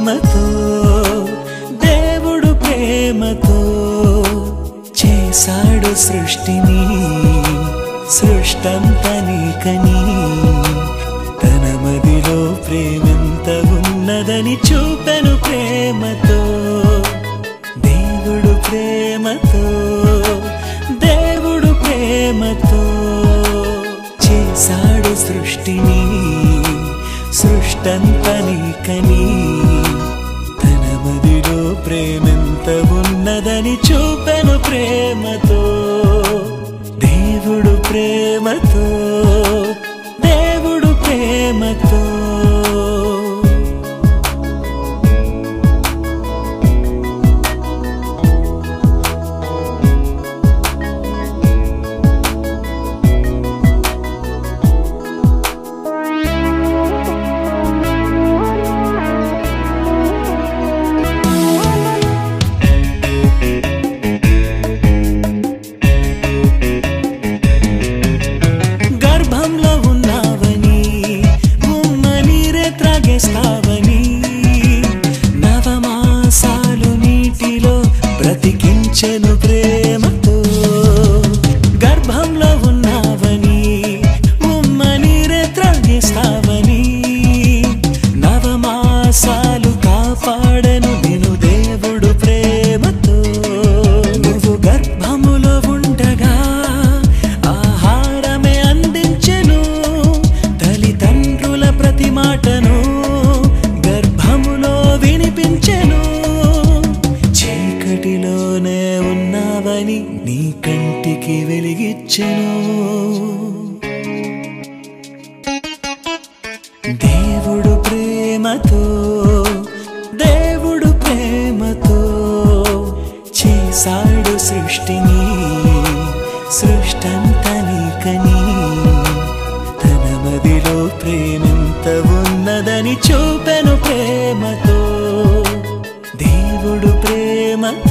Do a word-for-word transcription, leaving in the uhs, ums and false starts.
ప్రేమతో దేవుడు ప్రేమతో చేశాడు సృష్టిని సృష్టంతా నీకని తన మదిలో ప్రేమెంత ఉన్నదని చూపెను ప్రేమతో దేవుడు ప్రేమతో దేవుడు ప్రేమతో చేశాడు సృష్టిని సృష్టంతా నీకని తన మదిలో ప్రేమెంత ఉన్నదని చూపెను ప్రేమతో దేవుడు ప్రేమతో దేవుడు ప్రేమతో నవమాసాలు నీటిలో బ్రతికించెను ప్రేమతో గర్భంలో ఉన్నావని ఉమ్మనీరే త్రాగిస్తావని నవమాసాలు కాపాడెను నిన్ను దేవుడు ప్రేమతో నువ్వు గర్భములో ఉండగా ఆహారమే అందించెను తల్లిదండ్రుల ప్రతి మాటను చీకటిలోనే ఉన్నావని నీ కంటికి వెలిగిచ్చెను దేవుడు ప్రేమతో దేవుడు ప్రేమతో చేశాడు సృష్టిని సృష్టంతా నీకని తన మదిలో ప్రేమెంత ఉన్నదని చూపెను ప్రేమతో దేవుడు ప్రేమతో